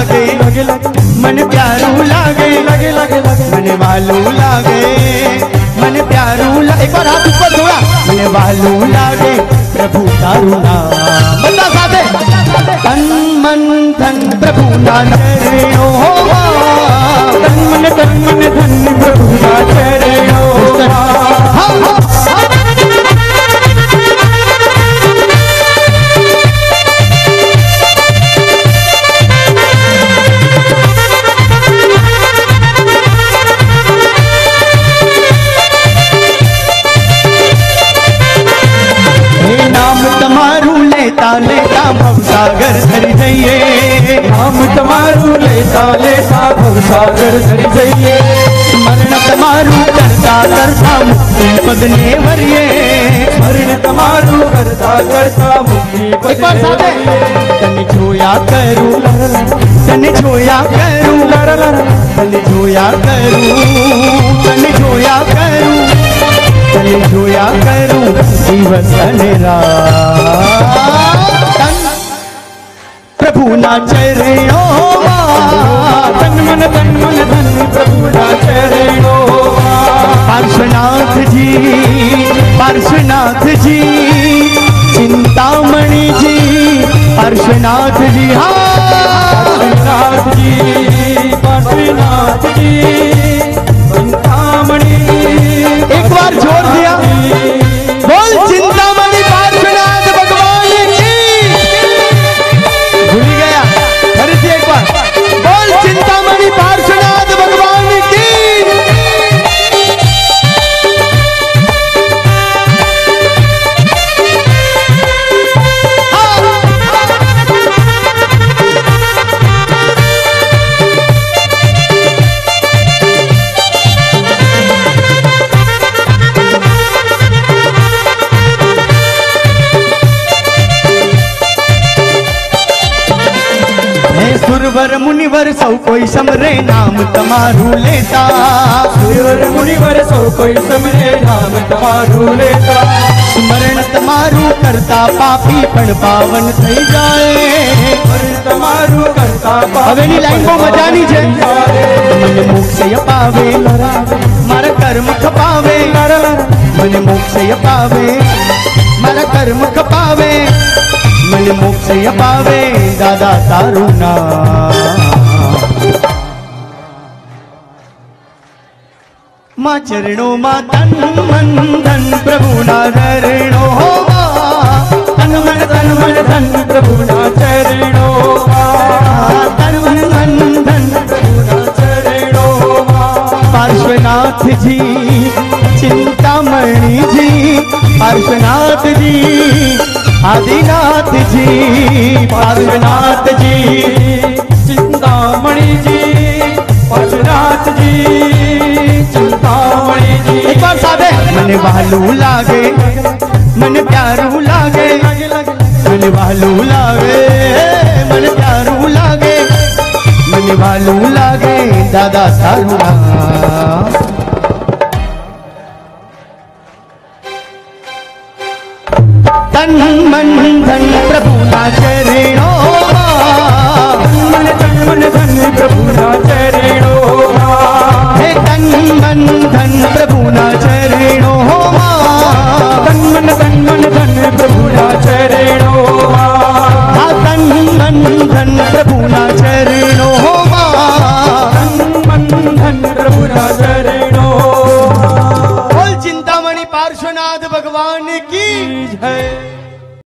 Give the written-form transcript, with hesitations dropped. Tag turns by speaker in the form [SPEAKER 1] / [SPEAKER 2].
[SPEAKER 1] लागे लगे लगे मन प्यारू लागे लगे लगे लगे मन वालू लागे मन प्यारू लागे। एक बार हाथ ऊपर थोड़ा। मन वालू लागे प्रभु तारू नाम बंदा साथे तन मन धन प्रभु ना चरणों तन मन धन प्रभु ना चरणों। लेता भवसागर धरी जइए नाम तमारू लेता लेता भवसागर धरी जइए स्मरण तमारू करता करता मुक्ति पद ने वरिए स्मरण तमारू करता करता मुक्ति पद ने तन जोया करूं तन जोया करूं तन जोया करूं तन जोया करूं तन जोया करूं दिवस प्रभु ना चरणों तन मन धन प्रभु ना चरणों। पार्श्वनाथ जी चिंतामणि जी पार्श्वनाथ जी पार्श्वनाथ जी चिंतामणि। एक बार जोर दिया बोल चिंतामणि पार्श्वनाथ भगवान की। भूल गया फिर से एक बार बोल चिंतामणि पार्श्वनाथ भगवान की। सुरवर मुनिवर सौ कोई समरे नाम तमारू लेता सुरवर मुनिवर सौ कोई समरे नाम तमारू लेता स्मरण तमारू करता पापी पण पावन થઈ જાય સ્મરણ તમારું કરતા હવેની લાઈન બહુ મજાની છે। મને મોક્ષ અપાવે મારા કર્મ ખપાવે મને મોક્ષ અપાવે મારા કર્મ ખપાવે मन मोक्ष पावे दादा तारू नाम। माँ चरणों माँ तन मन धन प्रभु ना चरणों तन मन धन प्रभु ना चरणों तन मन धन प्रभु ना चरणों। पार्श्वनाथ जी चिंतामणि जी पार्श्वनाथ जी आदिनाथ जी पार्श्वनाथ जी चिंतामणि जी पार्श्वनाथ जी चिंतामणि जी। एक बार साधे मन वालू लागे मन प्यारू लागे मन वालू लागे मन प्यारू लागे मन वालू लागे दादा तारू नाम। तन मन धन प्रभु ना चरणों मन धन प्रभु ना चरणों हे तन मन धन प्रभु ना चरणों तन मन धन प्रभु ना चरणों तन मन धन प्रभु ना चरणों तन मन धन प्रभु ना चरणों। बोल चिंतामणि पार्श्वनाथ भगवान की जय।